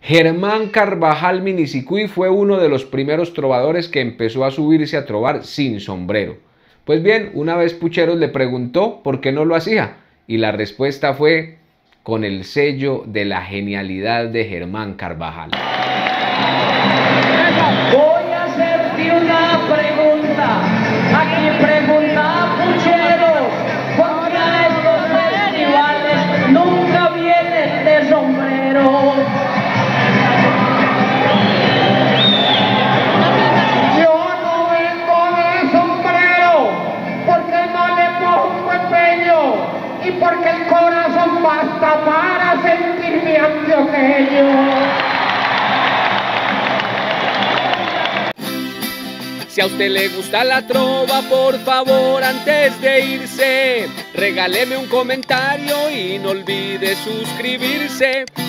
Germán Carvajal Minisicuy fue uno de los primeros trovadores que empezó a subirse a trovar sin sombrero. Pues bien, una vez Pucheros le preguntó por qué no lo hacía, y la respuesta fue: con el sello de la genialidad de Germán Carvajal. Voy a hacerte una pregunta. Aquí pregunta Pucheros, ¿por qué a estos festivales nunca vienen de sombrero? Yo no vengo de sombrero porque no le pongo empeño y porque el corazón basta para sentirme antioqueño. Si a usted le gusta la trova, por favor, antes de irse, regáleme un comentario y no olvide suscribirse.